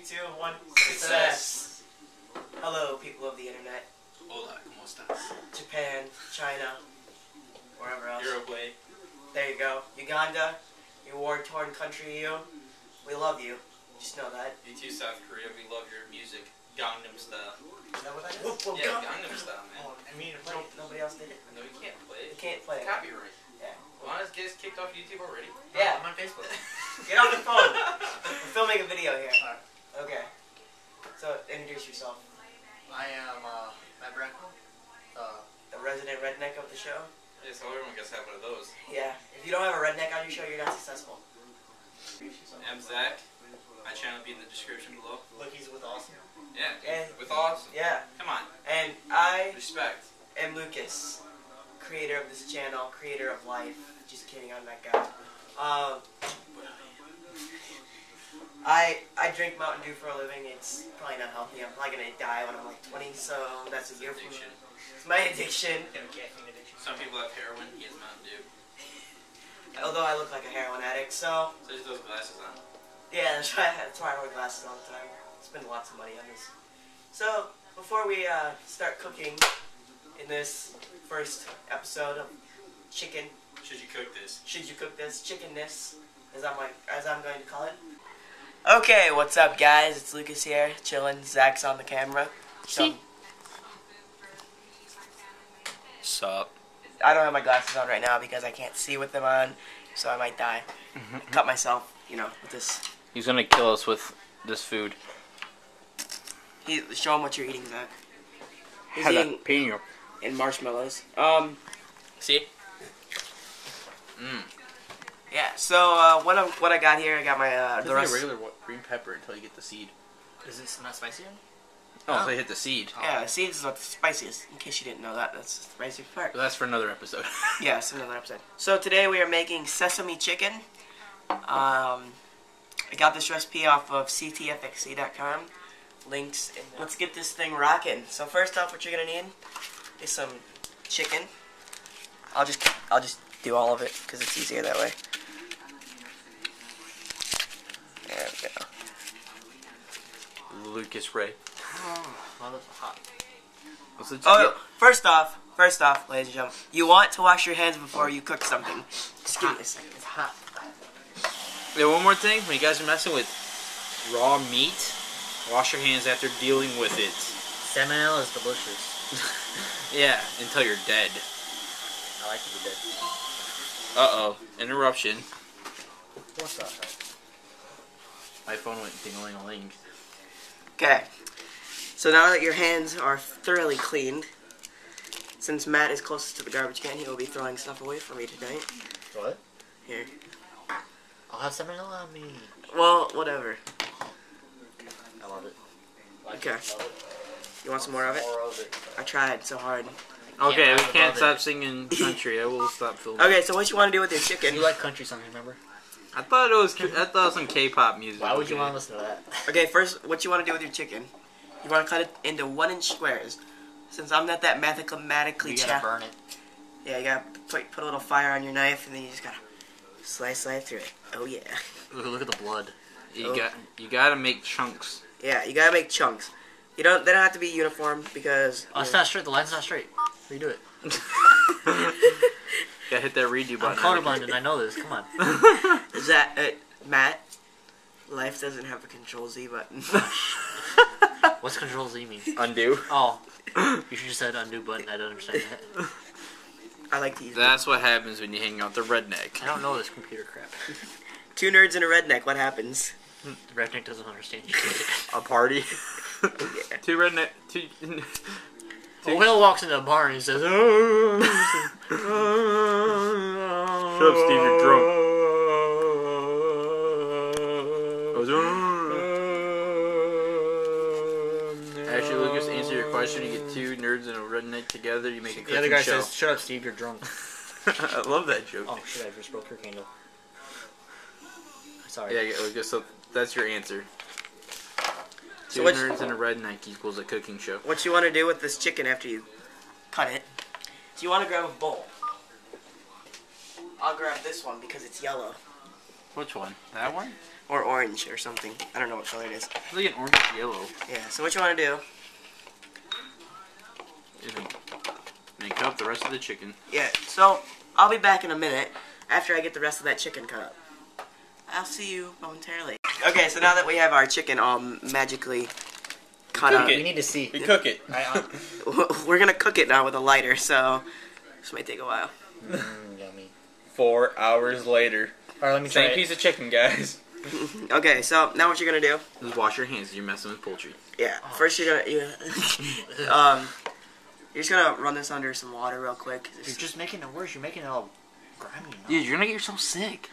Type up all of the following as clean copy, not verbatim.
2, 1. Success. Hello, people of the internet. Hola, ¿cómo estás? Japan, China, wherever else. Uruguay. There you go. Uganda, you war-torn country, you. We love you. Just know that. You too, South Korea. We love your music. Gangnam Style. Is that what that is? Yeah, Gangnam Style, man. Oh, I mean, nobody else did it. No, you can't play You it. can't play it. Copyright. Yeah. Well, honest, get us kicked off YouTube already? Yeah. I'm on Facebook. Get on the phone. We're filming a video here. Okay. So, introduce yourself. I am Matt Bracknell. The resident redneck of the show. Yeah, so everyone gets to have one of those. Yeah. If you don't have a redneck on your show, you're not successful. I'm Zach. My channel will be in the description below. Look, he's with Austin. Yeah. And, With awesome. yeah. Come on. And I Respect. am Lucas, creator of this channel, creator of life. Just kidding, I'm that guy. I drink Mountain Dew for a living. It's probably not healthy. I'm probably gonna die when I'm like 20, so that's a year from Addiction. It's my addiction. Caffeine addiction. Some people have heroin. He has Mountain Dew. Although I look like a heroin addict, so So just those glasses on. yeah, that's why I wear glasses all the time. Spend lots of money on this. So before we start cooking in this first episode of chicken, Should you cook this? should you cook this chickenness, as I'm going to call it. Okay, what's up, guys? It's Lucas here, chilling. Zach's on the camera. So, Sup? I don't have my glasses on right now because I can't see with them on, so I might die. Cut myself, you know, with this. He's gonna kill us with this food. Show him what you're eating, Zach. He's eating Jalapeno. in marshmallows. See? Yeah. So what I got here, I got my the It's like rest. a regular green pepper until you get the seed. Is this not spicy? Oh, until you hit the seed. Yeah, the seeds is what's the spiciest. In case you didn't know that, that's the spiciest part. But that's for another episode. Yes, another episode. So today we are making sesame chicken. I got this recipe off of ctfxc.com. Links. Let's get this thing rocking. So first off, what you're gonna need is some chicken. I'll just do all of it because it's easier that way. There we go. Lucas Ray. Well, that's hot. What's the Oh, first off, ladies and gentlemen, you want to wash your hands before you cook something. Just give me a second. It's hot. Yeah, one more thing. When you guys are messing with raw meat, wash your hands after dealing with it. Salmonella is delicious. Yeah, until you're dead. I like to be dead. Uh-oh. Interruption. What's up? My phone went ding-a-ling-a-ling. Okay. So now that your hands are thoroughly cleaned, since Matt is closest to the garbage can, he will be throwing stuff away for me tonight. What? Here. I'll have salmonella on me. Well, whatever. I love it. Okay. Love it. You want some more of it? More of it. I tried so hard. Okay, we I can't love stop it. singing country. I will stop filming. Okay, so what you want to do with your chicken? You like country songs, remember? I thought it was some K-pop music. Why would you okay. want to listen to that? Okay, first, what you want to do with your chicken? You want to cut it into 1-inch squares. Since I'm not that mathematically You gotta burn it. Yeah, you gotta put a little fire on your knife, and then you just gotta slice through it. Oh yeah. Look at the blood. You gotta make chunks. Yeah, you gotta make chunks. They don't have to be uniform because. Oh, it's not straight. The line's not straight. Redo it. Gotta hit that redo I'm button. colorblind and I know this. Come on. Is that Matt? Life doesn't have a Control Z button. What's Control Z mean? Undo. Oh, you should just said undo button. I don't understand that. I like to use. That's what happens when you hang out the redneck. I don't know this computer crap. Two nerds and a redneck. What happens? The redneck doesn't understand you. A party. Yeah. Two redneck. Two. Well, Will walks into a bar and he says, "Oh, Shut up, Steve. You're drunk." Actually, Lucas, answer your question. You get two nerds and a redneck together. You make a cooking The other guy show. says, "Shut up, Steve. You're drunk." I love that joke. Oh shit! I just broke your candle. Sorry. Yeah, Lucas. So that's your answer. So Two what- nerds and a redneck equals a cooking show. What you want to do with this chicken after you cut it? Do you want to grab a bowl? I'll grab this one because it's yellow. Which one? That one? Or orange or something. I don't know what color it is. It's like an orange yellow. Yeah, so what you want to do? And cut up the rest of the chicken. Yeah, so I'll be back in a minute after I get the rest of that chicken cut up. I'll see you momentarily. Okay, so now that we have our chicken magically cut up, We need to see. We cook it. we're gonna cook it now with a lighter, so this might take a while. Yummy. 4 hours later. Alright, let me try Same it. piece of chicken, guys. Okay, so now what you're gonna do? Just wash your hands. You're messing with poultry. Yeah, first you're gonna you're just gonna run this under some water real quick. You're just making it worse. You're making it all grimy. Now. Dude, you're gonna get yourself sick.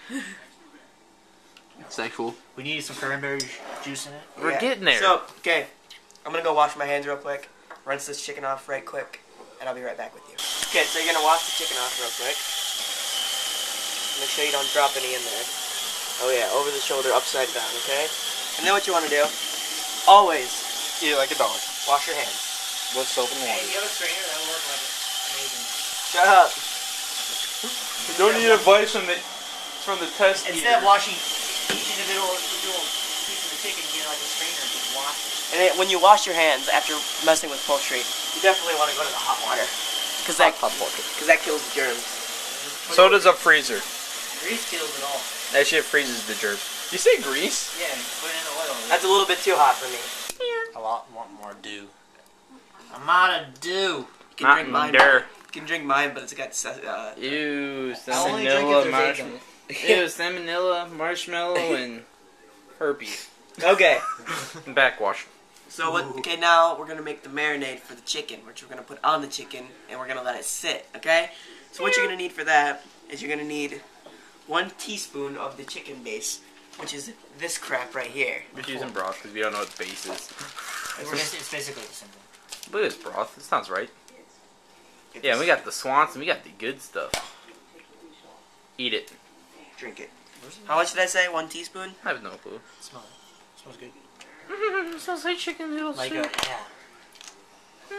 Sexual. We need some cranberry juice in it. We're getting there. So, okay, I'm gonna go wash my hands real quick, rinse this chicken off right quick, and I'll be right back with you. Okay, so you're gonna wash the chicken off real quick. Make sure you don't drop any in there. Oh yeah, over the shoulder, upside down, okay? And then what you wanna do, always Eat like a dog. wash your hands. With soap and water. Hey, you have a strainer? That'll work like amazing. Shut up. You don't need advice from the test. Instead of washing each individual piece of the chicken, you get like a strainer and just wash it. And when you wash your hands after messing with poultry, you definitely wanna go to the hot water. Cause that kills the germs. So does a freezer. Grease kills it all. That shit freezes the germs. You say grease? Yeah, put it in the oil. That's a little bit too hot for me. I want more dew. I'm out of dew. You can drink mine. There. You can drink mine, but it's got Ew, I only drink salmonella, if there's egg in it. Ew, salmonella, marshmallow, and herpes. Okay. Backwash. So what? Okay, now we're gonna make the marinade for the chicken, which we're gonna put on the chicken, and we're gonna let it sit. Okay. So what you're gonna need for that is you're gonna need 1 teaspoon of the chicken base, which is this crap right here. We're using broth because we don't know what base is. It's basically the same thing. Look at this broth. It sounds right. Yeah, we got the Swanson. We got the good stuff. Eat it. Drink it. How much did I say? 1 teaspoon? I have no clue. Smell it. Smells good. It smells like chicken noodle Like soup. yeah.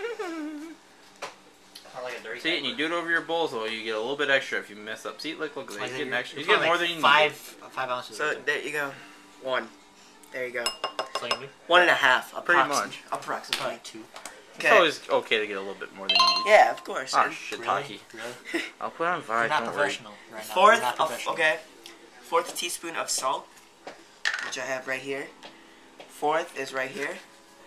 Or like a dirty. See, and you do it over your bowl so you get a little bit extra if you mess up. See, look, he's getting extra. He's Probably getting more like than you need. 5 ounces. So of it. there you go. 1. There you go. So you need 1.5. Pretty much. Approximately. probably 2. It's always okay to get a little bit more than you need. Yeah, of course. Ah, And shiitake. Really? I'll put on You're 5, not don't worry. professional right now. You're not professional. Okay. 4th teaspoon of salt, which I have right here. 4th is right here.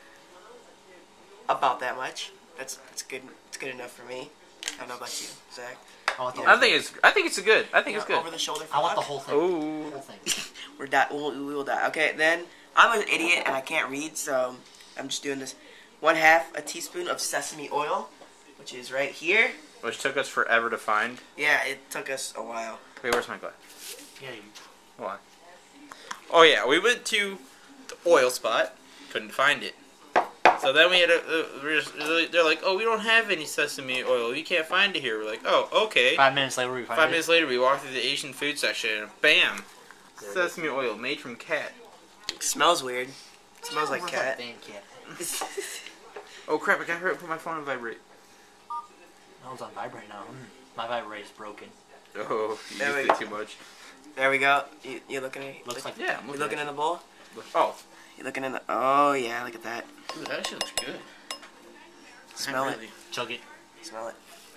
About that much. That's good. It's good enough for me. I don't know about you, Zach. I want the Yeah. whole thing. I think it's good. I think it's good. Over the shoulder. I want the fuck? whole thing. Ooh. Whole thing. We will die. Okay, then I'm an idiot and I can't read, so I'm just doing this. 1/2 a teaspoon of sesame oil, which is right here. Which took us forever to find. Yeah, it took us a while. Wait, where's my glass? Yeah, you. Why? Oh yeah, we went to the oil spot, couldn't find it. So then we had they're like, oh, we don't have any sesame oil. You can't find it here. We're like, oh, okay. 5 minutes later, we find 5 it. minutes later, we walked through the Asian food section, and bam, sesame oil made from cat. It smells weird. It smells like Where's cat. my dang cat? Oh crap! I got hurt. Put my phone on vibrate. No, it's on vibrate now. My vibrate is broken. Oh, you There we used it go. too much. There we go. You looking at it? Looks like Yeah, You looking in the bowl? Oh, You looking in the? Oh yeah, look at that. dude, that shit looks good. Smell it. chug it. Smell it.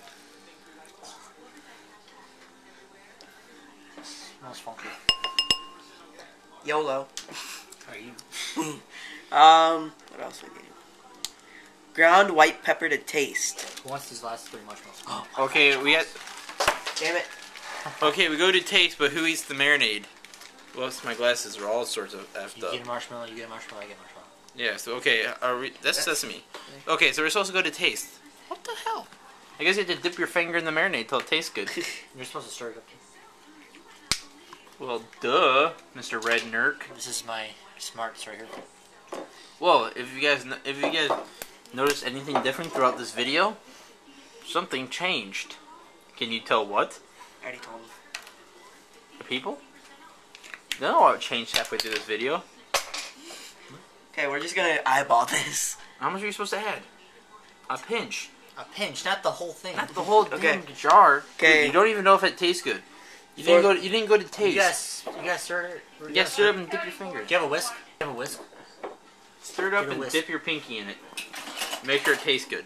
Smells funky. YOLO. Are you? What else we need? Ground white pepper to taste. Who wants these last 3 marshmallows? Oh, Okay, we got. damn it. Okay, we go to taste, but who eats the marinade? Whoops, my glasses are all sorts of effed You up. get a marshmallow, you get a marshmallow, I get a marshmallow. Yeah, so okay, that's sesame. Okay, so we're supposed to go to taste. What the hell? I guess you have to dip your finger in the marinade till it tastes good. You're supposed to stir it up. Well, duh, Mr. Red Nurk. This is my smarts right here. Well, if you guys notice anything different throughout this video, something changed. Can you tell what? I already told him. The people? They don't know what changed halfway through this video. Okay, we're just gonna eyeball this. How much are you supposed to add? A pinch. A pinch, not the whole thing. Not the whole Okay. damn jar. Okay. Dude, you don't even know if it tastes good. You didn't go to taste. Yes. You guys stir it. Yeah, stir it up and dip your finger. Do you have a whisk? You have a whisk? Stir it up and dip your pinky in it. Make sure it tastes good.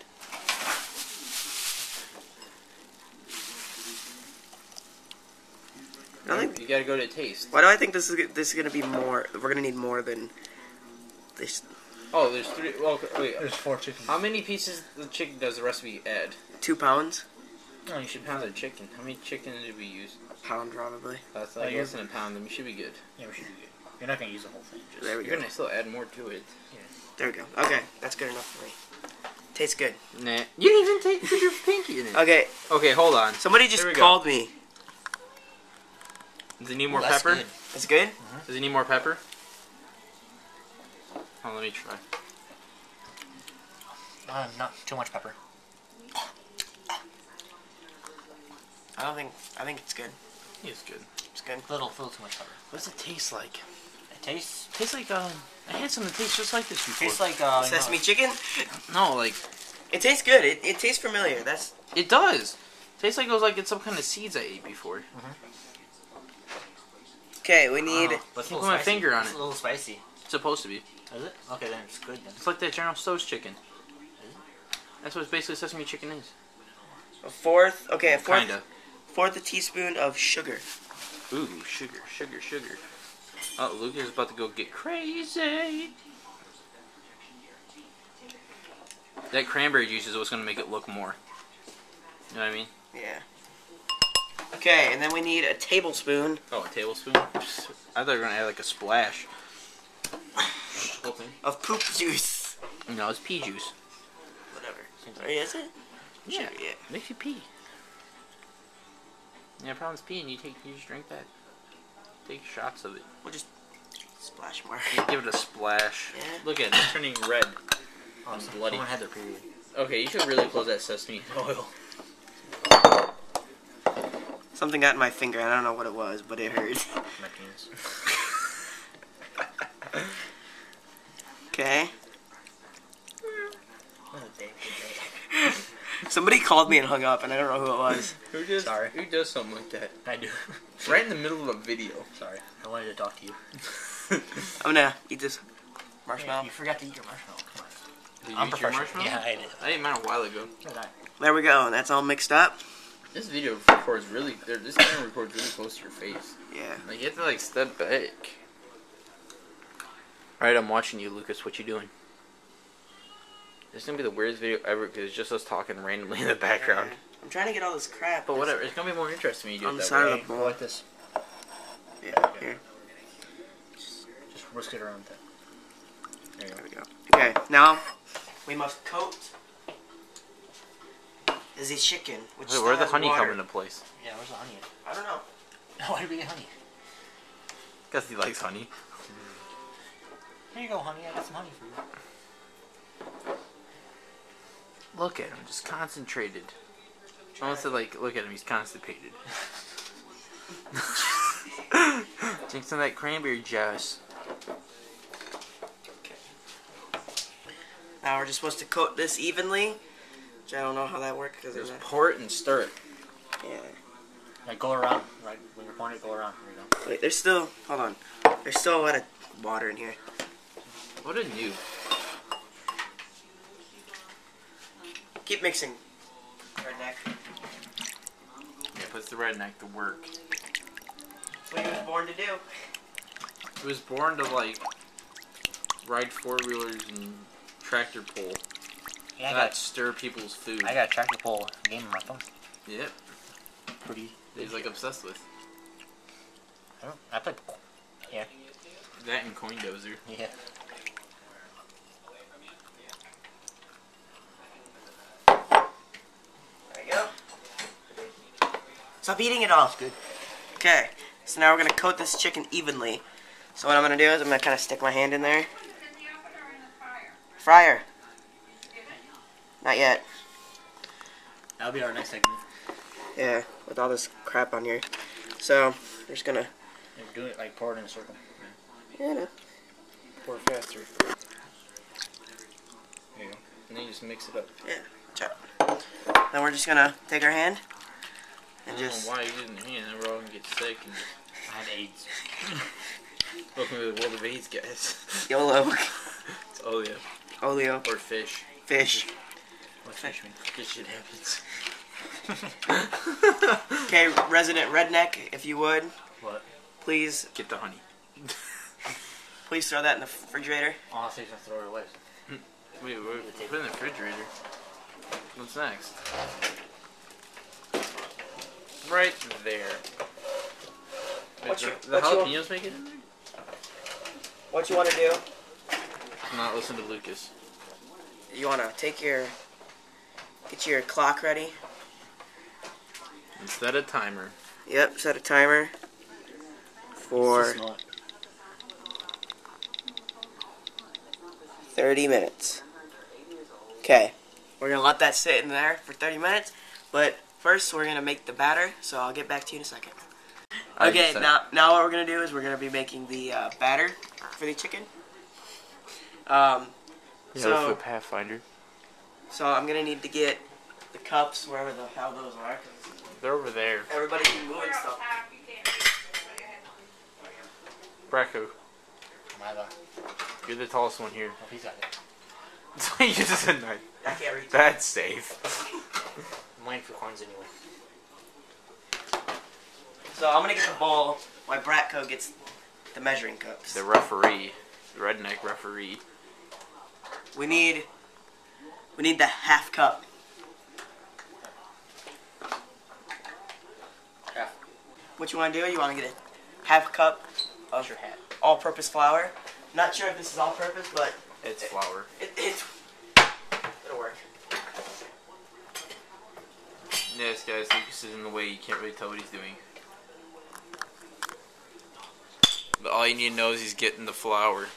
You gotta go to taste. Why do I think this is gonna be more? We're gonna need more than this. Oh, there's 3. Well, wait. There's 4 chickens. How many pieces of chicken does the recipe add? 2 pounds. No, you should pound the chicken. How many chicken did we use? A pound probably. That's like less than a pound. Then we should be good. Yeah, we should be good. You're not gonna use the whole thing. Just There we go. You're gonna still add more to it. Yeah. There we go. Okay, that's good enough for me. Tastes good. Nah, you didn't even put your pinky in it. Okay. Okay, hold on. Somebody just called me. Does it need more pepper? Good. It's good? Does it need more pepper? Oh, let me try. Not too much pepper. I think it's good. It's good. It's good. Little too much pepper. What does it taste like? It tastes Tastes like I had something that tastes just like this before. like Sesame chicken? No, like It tastes good. It tastes familiar. That's it does. Tastes like it was like it's some kind of seeds I ate before. okay. We need. But Put my finger on It's it. a little spicy. It's supposed to be. Is it? Okay, then it's good then. It's like that General Tso's chicken. That's what basically sesame chicken is. A fourth. Okay, a fourth. Kinda. Fourth a teaspoon of sugar. Ooh, sugar. Oh, Lucas is about to go get crazy. That cranberry juice is what's gonna make it look more. You know what I mean? Yeah. Okay, and then we need a tablespoon. Oh, a tablespoon? I thought you were gonna add like a splash. Whole thing. Of poop juice. No, it's pea juice. Whatever. Or is it? Yeah, Sugar, yeah. makes you pee. Yeah, problem's peeing. You just drink that. Take shots of it. We'll just splash more. Give it a splash. Yeah. Look at it, it's turning red. Oh, And bloody. Someone had their period. Okay, you should really close that sesame oil. Something got in my finger. I don't know what it was, but it hurt. My penis. Okay. What a day. Somebody called me and hung up, and I don't know who it was. Sorry. Who does something like that? I do. Right in the middle of a video. Sorry. I wanted to talk to you. I'm gonna eat this marshmallow. You forgot to eat your marshmallow. Come on. Did you I'm eat your professional. marshmallow? Yeah, I did. I ate mine a while ago. So did I. There we go. That's all mixed up. This video records really. This camera records really close to your face. Yeah. Like you have to like step back. All right, I'm watching you, Lucas. What you doing? This is gonna be the weirdest video ever because it's just us talking randomly in the background. I'm trying to get all this crap. But whatever, it's gonna be more interesting when you do On it the that side way. of the bowl. Go like this. Yeah. Here. Just whisk it around that. There you There go. we go. Okay. Now we must coat the chicken. Which Wait, where'd the still has honey water. come into place? Yeah, where's the honey? I don't know. Why did we get honey? Because he likes honey. Here you go, honey. I got some honey for you. Look at him, just concentrated. I want to like, look at him, he's constipated. Drink some of that cranberry juice. Now we're just supposed to coat this evenly. Which I don't know how that works because Just pour it and stir it. Yeah. Like, go around. Right when you're pouring it, go around. Here you go. Wait, there's still. Hold on. There's still a lot of water in here. What a noob. Keep mixing. Redneck. Yeah, puts the redneck to work. That's what he was born to do. He was born to like ride 4-wheelers and tractor pull. Yeah, Not stir people's food. I got a tractor pull game on my phone. Yep. Pretty. He's like obsessed with. I played. Yeah. That and Coin Dozer. Yeah. There you go. Stop eating it all. Good. Okay. So now we're going to coat this chicken evenly. So what I'm going to do is I'm going to kind of stick my hand in there. Fryer. Not yet. That'll be our next segment. Yeah, with all this crap on here. So, we're just going to... Do it like pour it in a circle. Yeah, no. Pour it faster. There you go. And then you just mix it up. Yeah, chop. Then we're just going to take our hand And I don't just know why you didn't hand. We're all gonna get sick. And I had AIDS. welcome to the world of AIDS, guys. YOLO. It's oleo Oleo. or fish. Fish. What's fish mean? Good shit happens. Okay, resident redneck, if you would, What? please Get the honey. throw that in the refrigerator. Oh, I think I throw it away. Wait, put it in the refrigerator. What's next? Right there. Wait, What you- the what you- jalapenos make it in there? What you want to do, Not listen to Lucas. you want to get your clock ready. Set a timer. Yep, set a timer for 30 minutes. Okay, we're going to let that sit in there for 30 minutes, but first we're going to make the batter, so I'll get back to you in a second. Okay, now what we're going to do is we're going to be making the batter for the chicken. So Pathfinder. I'm going to need to get the cups, wherever the hell those are, 'cause They're over there. everybody can move and stuff. Bracco. My bad. You're the tallest one here. Oh, he's got it. So you just said no. I can't reach. That's safe. I'm waiting for coins anyway. So I'm gonna get the bowl. My Bratco gets the measuring cups. The referee. The redneck referee. We need the half cup. Half. What you want to do? You want to get a half cup of Your hat. all-purpose flour. Not sure if this is all-purpose, but It's flour. it'll work. Yes, guys, Lucas is in the way. You can't really tell what he's doing. But all you need to know is he's getting the flour.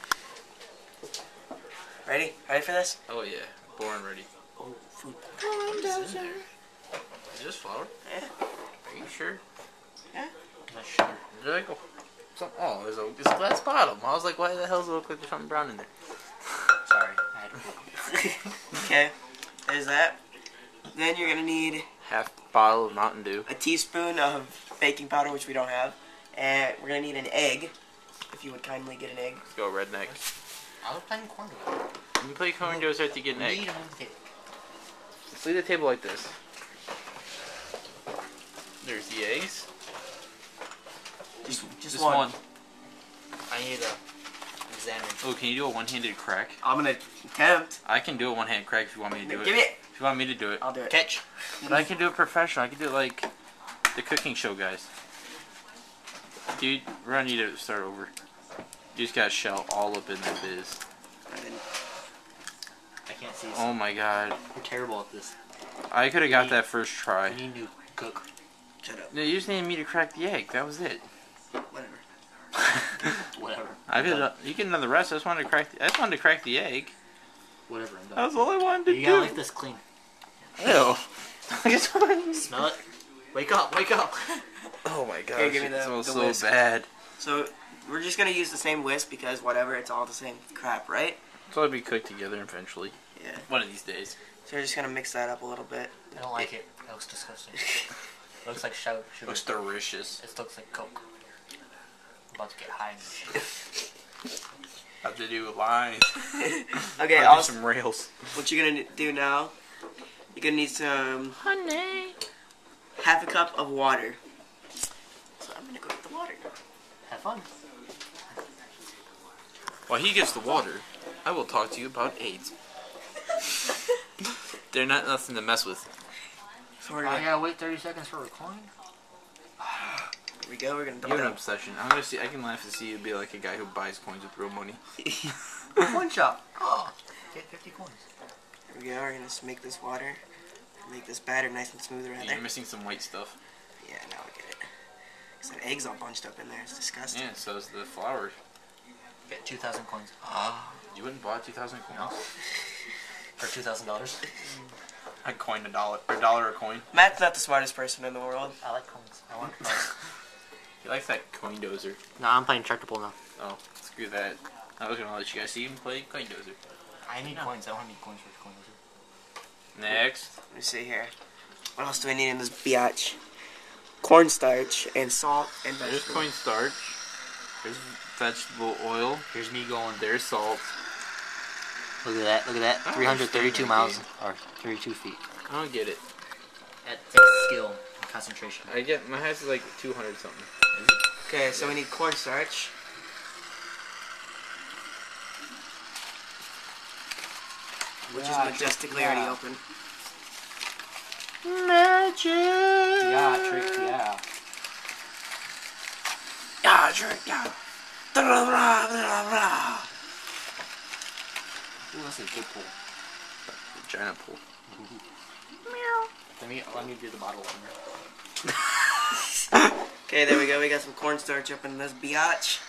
Ready? Ready for this? Oh yeah, born ready. Oh, food. Is it just flour? Yeah. Are you sure? That's sugar. Is there like there's a glass bottom. I was like, why the hell does it look like there's something brown in there? Sorry. I had food. Okay. There's that. Then you're gonna need Half bottle of Mountain Dew. a teaspoon of baking powder, which we don't have, and we're gonna need an egg. If you would kindly get an egg. Let's go, redneck. I was playing corn dough. You play corn dough, have to get an egg. Need to move the table. Let's leave the table like this. There's the eggs. Just one. I need to examine. Oh, can you do a one-handed crack? I'm gonna attempt. I can do a one-handed crack if you want me to do it. Give me it. If you want me to do it. I'll do it. Catch. But I can do it professional. I can do it like the cooking show guys. Dude, we're gonna need to start over. You just gotta shell all up in that biz. I can't see. Oh my god. We're terrible at this. I could have got that first try. We need to cook. Shut up. No, you just needed me to crack the egg. That was it. Whatever. Whatever. I could. You can know the rest. I just wanted to crack. I just wanted to crack the egg. Whatever. I'm done. That was all I wanted to You do. gotta leave this clean. Ew. I just wanted. Smell it. Wake up. Wake up. Oh my gosh. Here, give me it the smells so whisk. bad. So we're just gonna use the same whisk because whatever, it's all the same crap, right? So it'll be cooked together eventually. Yeah. One of these days. So we're just gonna mix that up a little bit. I don't like it. That looks disgusting. It looks like sugar. Looks delicious. It looks like Coke. I'm about to get high in this shit. Have to do lines. Okay, I'll do also, some rails. what you're gonna do now, you're gonna need some Honey. half a cup of water. So I'm gonna go get the water. Have fun. While he gets the water, I will talk to you about AIDS. They're not nothing to mess with. So we're I gonna, gotta wait 30 seconds for recording. here we go, we're gonna You dump have it an up. obsession. I'm gonna see. I can laugh to see you be like a guy who buys coins with real money. One shot. Oh, get 50 coins. Here we go, we're gonna just make this water, make this batter nice and smooth right Yeah, there. you're missing some white stuff. Yeah, now we get it. Cause that egg's all bunched up in there, it's disgusting. Yeah, so is the flour. Get 2,000 coins. You wouldn't buy 2,000 coins? No. For $2,000. I'd coin $1 a coin. Matt's not the smartest person in the world. I like coins. I want coins. He likes that coin dozer. No, I'm playing tractor pull now. Oh, screw that. I was gonna let you guys see him play coin dozer. I need coins. I don't need coins for coins. Next. Let me see here. What else do we need in this biatch? cornstarch and salt and There's vegetables. cornstarch. There's vegetable oil. Here's me going. There's salt. Look at that. Look at that. I don't 332 understand miles that or 32 feet. I don't get it. That takes skill and concentration. I get my house is like 200 something. Okay, so we need cornstarch. Which is majestically already open. Magic. Yeah, trick. Yeah. Yeah, drink, yeah. Ooh, that's a good pull. Giant pool. Let me do the bottle opener. Okay, there we go. We got some cornstarch up in this biatch.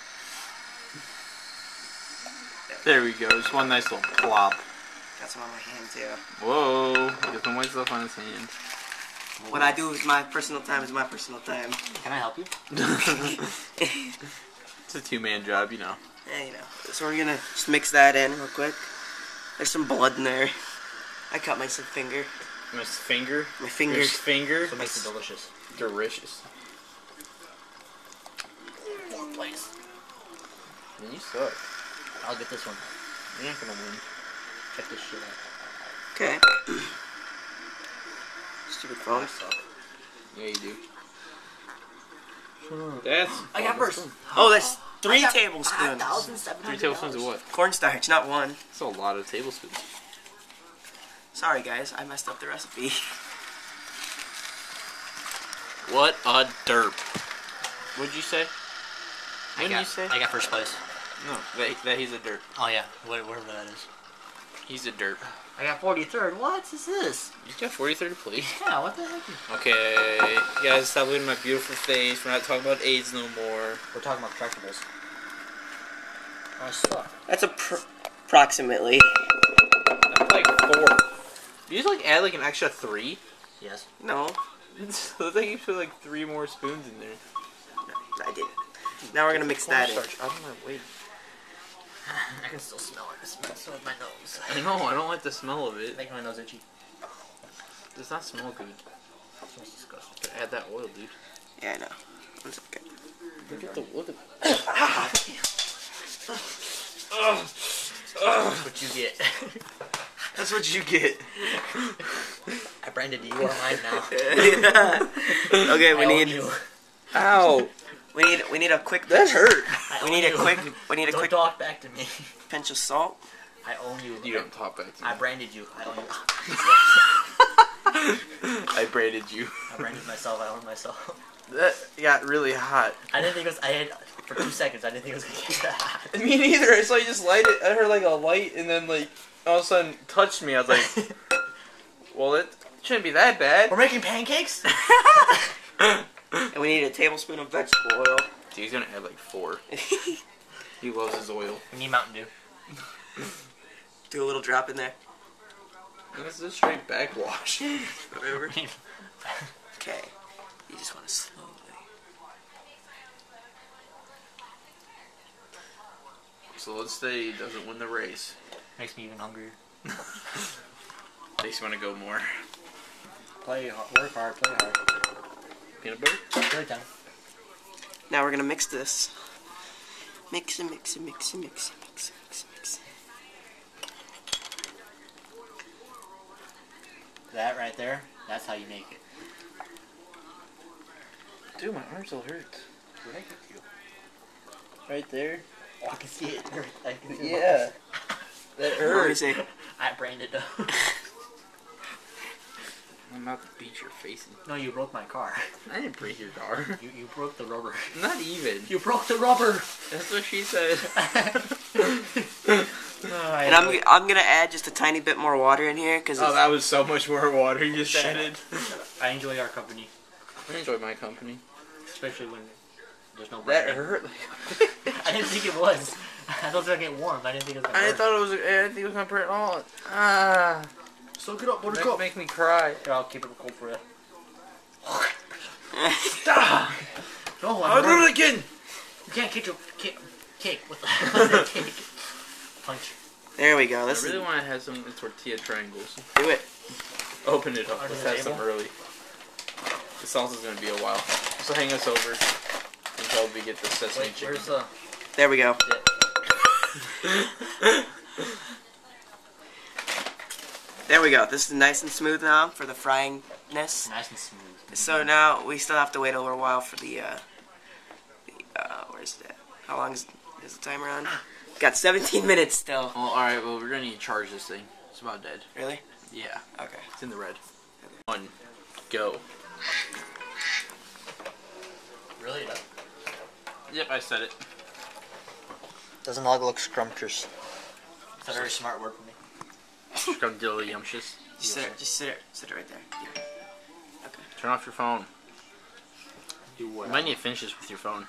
There we go. Just one nice little plop. Got some on my hand too. Whoa. Got some white stuff on his hand. What I do with my personal time is my personal time. Can I help you? It's a two-man job, you know. Yeah, you know. So we're gonna just mix that in real quick. There's some blood in there. I cut myself finger. My finger. My fingers. Finger. So it makes it delicious. Delicious. Fourth place. Man, you suck. I'll get this one. You're not gonna win. Check this shit out. Okay. Stupid phone. Yeah, you do. That's. I got first. Oh, that's 3 tablespoons. 3 tablespoons of what? Cornstarch, not 1. That's a lot of tablespoons. Sorry guys, I messed up the recipe. What a derp. What'd you say? What did you say? I got first place. No, that he's a derp. Oh yeah, whatever that is. He's a derp. I got 43rd. What is this? You got 43rd place. Yeah, what the heck? Okay, you guys stop looking at my beautiful face. We're not talking about AIDS no more. We're talking about tractables. I suck. That's approximately. That's like 4. You just like add like an extra 3? Yes. No, So I think you put like 3 more spoons in there. I didn't. Now we're gonna mix that in. Out of my way. I can still smell it. It smells so with my nose. I know, I don't like the smell of it. Making my nose itchy. It does not smell good. It smells disgusting. Gotta add that oil, dude. Yeah, I know. It's okay. Look at the That's what you get. That's what you get. I branded you. You are mine now. Okay, we I own need. you. Ow! We need a quick. That hurt. I We own need a you. quick. We need a Don't quick talk back to me. pinch of salt. I own you. You don't talk back to me. I branded you. I own you. I braided you. I branded myself. I own myself. That got really hot. I didn't think it was. I had for 2 seconds. I didn't think it was gonna get that hot. Me neither. I saw you just light it. I heard like a light, and then like all of a sudden touched me. I was like, well, it shouldn't be that bad. We're making pancakes. And we need a tablespoon of vegetable oil. Dude, he's gonna add like 4. He loves his oil. We need Mountain Dew. Do a little drop in there. This is a straight backwash. Whatever. Okay. You just want to slowly. So let's say he doesn't win the race. Makes me even hungrier. Makes you want to go more. Play hard. Work hard. Play hard. Peanut butter? Play time. Now we're gonna mix this. Mix and mix and mix and mix and mix and mix and mix. That right there. That's how you make it. Dude, my arm still hurts. Where'd I get you? Right there. Oh, I can see it. I can see Yeah. That What do you hurts. say? I branded though. I'm about to beat your face in. No, you broke my car. I didn't break your car. You broke the rubber. Not even. You broke the rubber. That's what she said. And I'm gonna add just a tiny bit more water in here because Oh, that was so much more water you just added. I enjoy our company, I enjoy my company. especially when there's no That branding. hurt. I didn't think it was. I thought it was gonna get warm. I didn't think it was gonna I burn. thought it was. I didn't think it was gonna burn at all. Ah. Soak it up, Make me cry. Here, I'll keep it cold for you. Stop. No, I'll do it again. You can't kick your cake with the cake. Punch. there we go. I Let's really want to have some tortilla triangles. do it. Open it up. Under Let's the have some table? early. The sauce is going to be a while. So hang us over until we get the sesame chicken. Where's the... There we go. There we go. This is nice and smooth now for the fryingness. Nice and smooth. So now we still have to wait a little while for the where's that? How long is the timer on? Got 17 minutes still. Well, alright, well, we're going to need to charge this thing. It's about dead. Really? Yeah. Okay. It's in the red. 1, go. Really? Yep, I said it. Doesn't all look scrumptious. It's a very smart word for me. Scrumdiddlyumptious. Just sit it right there. Yeah. Okay. Turn off your phone. Do what? You might need to finish this with your phone.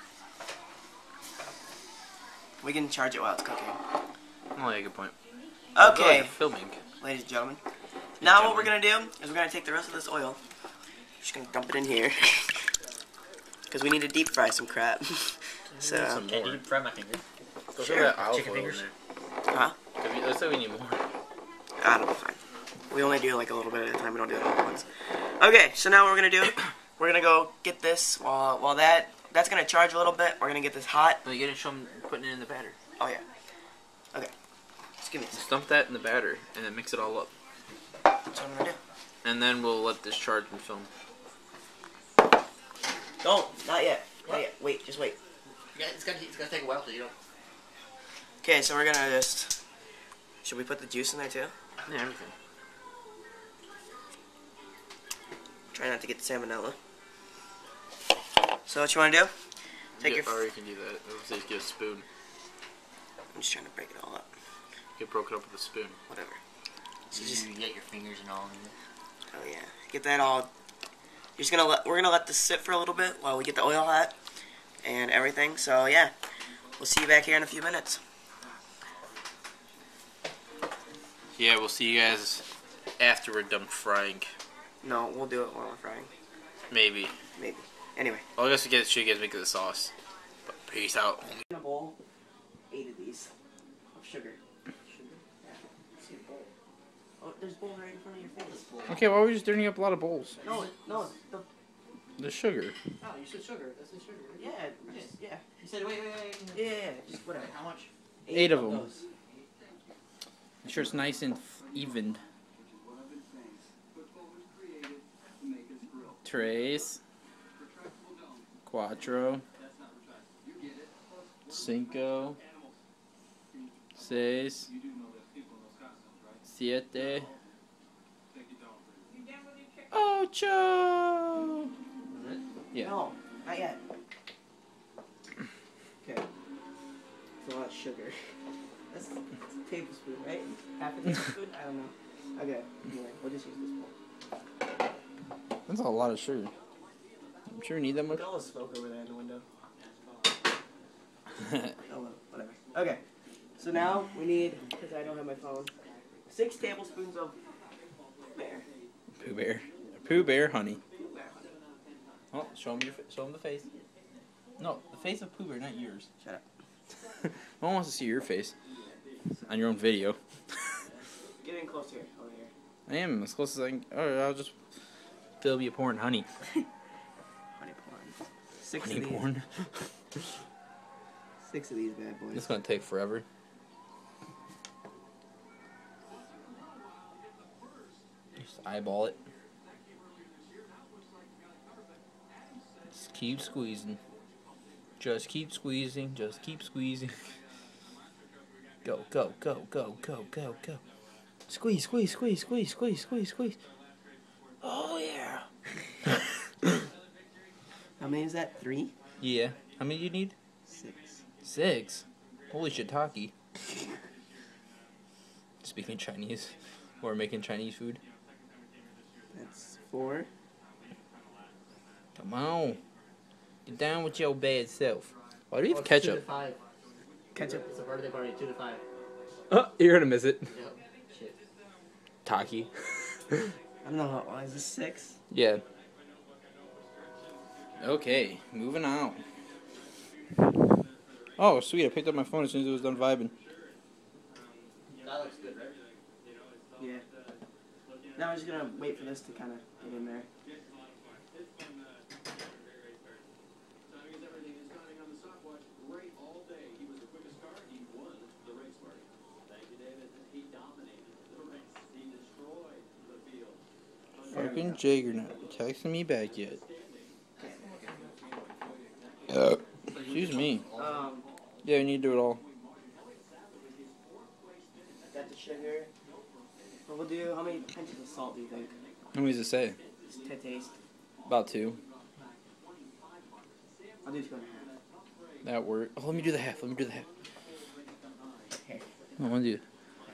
We can charge it while it's cooking. Oh, yeah, good point. Okay, You're filming. ladies and gentlemen. Now what we're gonna do is we're gonna take the rest of this oil. Just gonna dump it in here. Because we need to deep fry some crap. So. Some Can more. you fry my finger? Go Sure. throw that olive Chicken oil in fingers? there. Huh? Let's say we need more. I don't know, fine. We only do like a little bit at a time. We don't do it all at once. Okay, so now what we're gonna do, we're gonna go get this while that's gonna charge a little bit. We're gonna get this hot. Well, you gotta show them putting it in the batter. Oh yeah. Okay. Just give me a Just second. dump that in the batter and then mix it all up. That's what I'm gonna do. And then we'll let this charge and film. Don't. Not yet. Not yet. Wait. Just wait. Yeah, it's gonna take a while to, you know. Okay, so we're gonna just. Should we put the juice in there too? Yeah, everything. Try not to get the salmonella. So what you wanna do? Take your. Or you can do that. Let's just get a spoon. I'm just trying to break it all up. Get broken up with a spoon. Whatever. So You just. get your fingers and all in it. Oh yeah. Get that all. We're gonna let this sit for a little bit while we get the oil hot and everything. So yeah, we'll see you back here in a few minutes. Yeah, we'll see you guys after we're done frying. No, we'll do it while we're frying. Maybe. Maybe. Anyway. Well, I guess we get show you guys make the sauce. But peace out. In a bowl, 8 of these of sugar. Sugar? Yeah. See the bowl. Oh, there's a bowl right in front of your face. Okay, why are we just dirtying up a lot of bowls? No, no. The sugar. Oh, you said sugar. That's the sugar. Yeah. You said wait. Yeah. Just whatever. How much? 8 of them. those. Make sure it's nice and even. Tres. Cuatro. Cinco. Seis. Siete. Ocho. Yeah. No, not yet. Okay. It's a lot of sugar. That's a tablespoon, right? Half a tablespoon? I don't know. Okay. Anyway, we'll just use this bowl. That's a lot of sugar. I'm sure we need that much. Look at all the smoke over there in the window. Oh well, whatever. Okay. So now we need, because I don't have my phone, 6 tablespoons of bear. Pooh Bear. Pooh Bear honey. Oh, show him the face. No, the face of Pooh Bear, not yours. Shut up. No one wants to see your face on your own video. Get in close here, over here. I am as close as I can. Oh, I'll just fill you pouring honey. Honey porn. 6 Honey of these. porn. 6 of these bad boys. It's gonna take forever. Just eyeball it. Just keep squeezing. Just keep squeezing. Just keep squeezing. Go, go, go, go, go, go, go. Squeeze, squeeze, squeeze, squeeze, squeeze, squeeze, squeeze. Oh yeah. How many is that? 3? Yeah. How many do you need? 6. 6. Holy shiitake. Speaking Chinese, or making Chinese food. That's 4. Come on. Get down with your bad self. Why do you have ketchup? 2 to 5. Ketchup. It's a birthday party. 2 to 5. Oh, you're gonna miss it. Yep. Shit. Taki. I don't know how. Is this 6? Yeah. Okay, moving on. Oh, sweet. I picked up my phone as soon as it was done vibing. That looks good, right? Yeah. Now I'm just gonna wait for this to kind of get in there. Fucking Jagger not texting me back yet. Excuse me. Yeah, you need to do it all. Got the sugar. Well, we'll do, how many pinches of salt do you think? How many does it say? Just to taste. About 2. I'll do 2.5. That worked. Oh, let me do the half. Let me do the half. Okay. I want to do.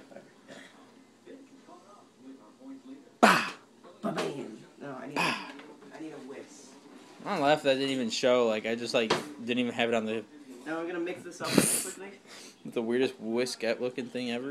Ba-bam! No, I need a whisk. I laugh that didn't even show. Like, I just, like, didn't even have it on the... Now we're gonna mix this up quickly. The weirdest whisk-at looking thing ever.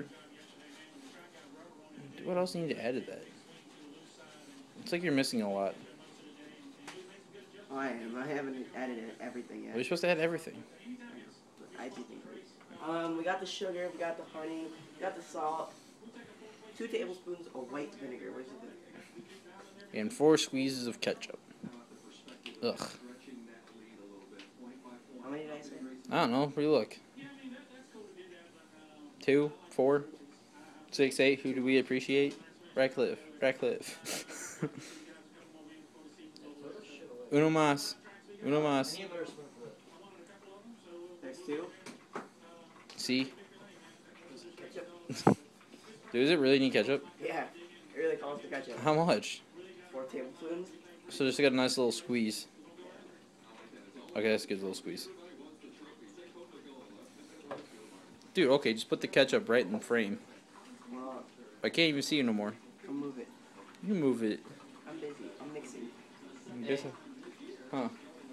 What else do you need to add to that? It's like you're missing a lot. Oh, I am. I haven't added everything yet. We're supposed to add everything. I do think. We got the sugar, we got the honey, we got the salt, 2 tablespoons of white vinegar. Where's the vinegar? And 4 squeezes of ketchup. Ugh. How many did I say? I don't know. Where you look? 2, 4, 6, 8. Who do we appreciate? Radcliffe. Radcliffe. Uno más. Uno más. There's 2. See? Ketchup. Does it really need ketchup? Yeah, it really calls for ketchup. How much? 4 tablespoons. So just got a nice little squeeze. Okay, that's a good little squeeze. Dude, okay, just put the ketchup right in the frame. Well, I can't even see you no more. I'll move it. You move it. I'm busy. I'm mixing. Huh.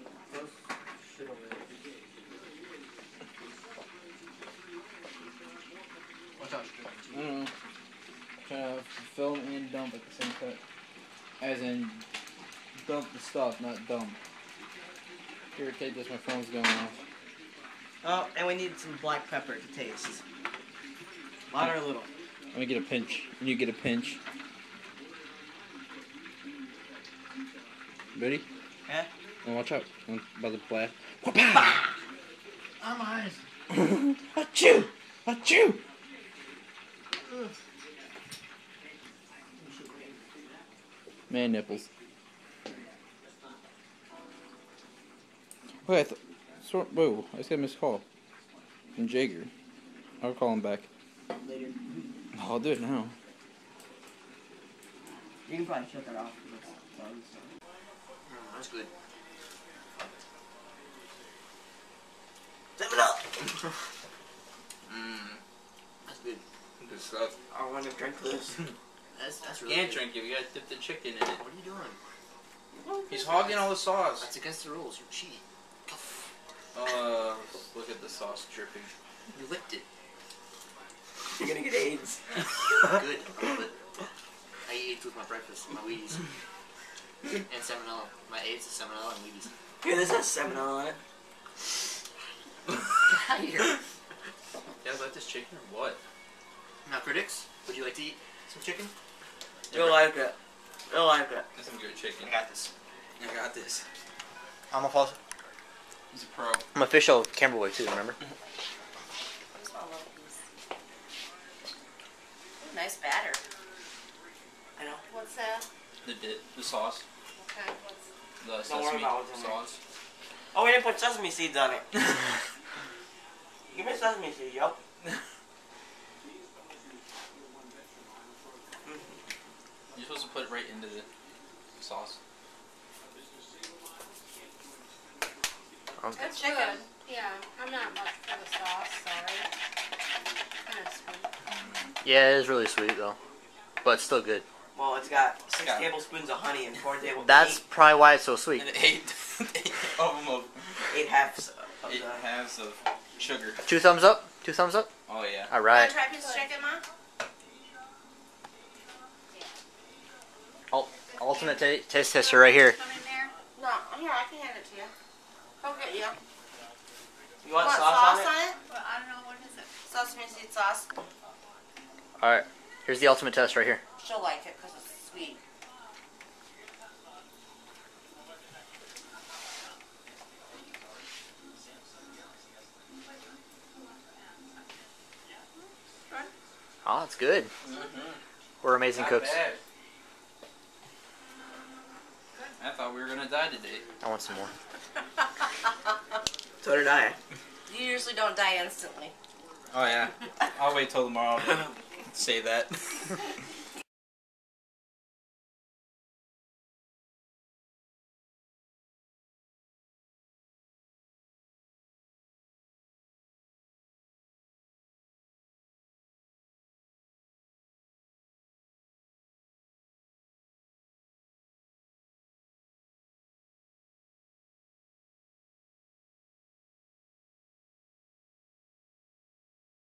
Watch out. I don't know. Trying to film and dump at the same time. As in, dump the stuff, not dump. Here, take this. My phone's going off. Oh, and we need some black pepper to taste. A lot or a little? Let me get a pinch. And you get a pinch. Ready? Yeah? Oh, watch out. I'm about to blast. On my eyes. Achoo! Achoo! Man nipples. Wait, whoa, I just got a missed call. From Jagger. I'll call him back. Later. I'll do it now. You can probably shut that off. That's good. 7 up! That's good. Good stuff. I want to drink this. That's You really can't good. drink it. You gotta dip the chicken in it. What are you doing? He's hogging all the sauce. That's against the rules. You're cheating. Look at the sauce dripping. You licked it. You're gonna get AIDS. Good. But I eat AIDS with my breakfast, my Wheaties. And salmonella. My AIDS is salmonella and Wheaties. Here, this has 7 on it. Get out of here. Yeah, like this chicken or what? Now, critics, would you like to eat some chicken? You'll like it. You'll like it. That's some good chicken. I got this. I got this. I'm a false. He's a pro. I'm official camera boy too. Remember? Nice batter. I know. What's that? The dip, the sauce, Okay. What's the Don't worry sesame about what's in there. sauce. Oh, we didn't put sesame seeds on it. Give me sesame seeds, yo. You're supposed to put it right into the sauce. That's chicken. Good. Yeah, I'm not much for the sauce, sorry. Kind of sweet. Yeah, it is really sweet though, but still good. Well, it's got 6 Yeah. tablespoons of honey and 4 tablespoons. That's probably why it's so sweet. And 8 of them of 8 halves of 8 the... halves of sugar. 2 thumbs up. 2 thumbs up. Oh yeah. All Want right. to try a piece of chicken, Mom? Ultimate taste tester right here. Come in there? No, here, I can hand it to you. Go get you. You want sauce on it? Well, I don't know, what is it? Sesame seed sauce. All right. Here's the ultimate test right here. She'll like it because it's sweet. Oh, that's good. We're amazing Not cooks. bad. I thought we were gonna die today. I want some more. So did I. You usually don't die instantly. Oh yeah. I'll wait till tomorrow to say that.